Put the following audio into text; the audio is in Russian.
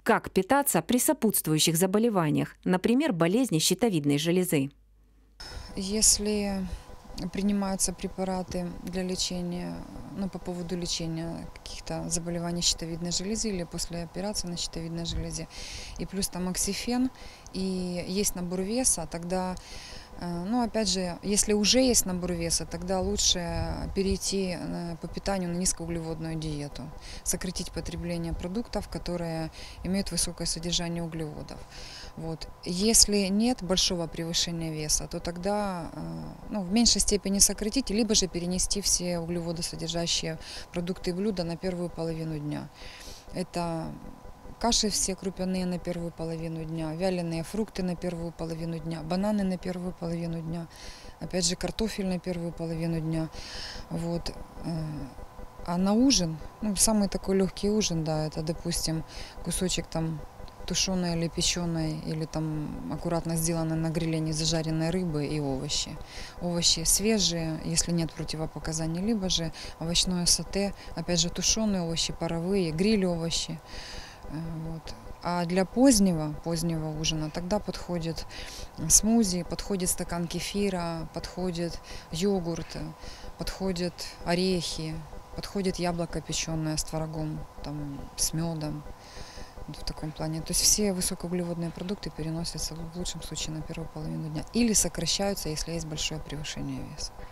Как питаться при сопутствующих заболеваниях, например, болезни щитовидной железы? Если принимаются препараты для лечения, ну, по поводу лечения каких-то заболеваний щитовидной железы или после операции на щитовидной железе, и плюс там оксифен, и есть набор веса, тогда, ну, опять же, если уже есть набор веса, тогда лучше перейти по питанию на низкоуглеводную диету, сократить потребление продуктов, которые имеют высокое содержание углеводов. Вот. Если нет большого превышения веса, то тогда ну, в меньшей степени сократить, либо же перенести все углеводосодержащие продукты и блюда на первую половину дня. Это каши все крупяные на первую половину дня, вяленые фрукты на первую половину дня, бананы на первую половину дня, опять же картофель на первую половину дня. Вот. А на ужин, ну, самый такой легкий ужин, да, это, допустим, кусочек там тушеной или печеной, или там аккуратно сделанной на гриле не зажаренной рыбы и овощи. Овощи свежие, если нет противопоказаний, либо же овощное сате, опять же тушеные овощи, паровые, гриль овощи. Вот. А для позднего ужина тогда подходит смузи, подходит стакан кефира, подходит йогурт, подходят орехи, подходит яблоко печеное с творогом, там, с медом. Вот в таком плане. То есть все высокоуглеводные продукты переносятся в лучшем случае на первую половину дня. Или сокращаются, если есть большое превышение веса.